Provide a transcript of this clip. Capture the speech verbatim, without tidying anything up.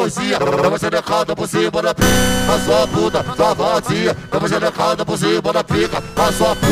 mãozinha, dá xerecada por cima da pica. A sua puta, sua vazia, dá xerecada por cima da pica. A sua puta.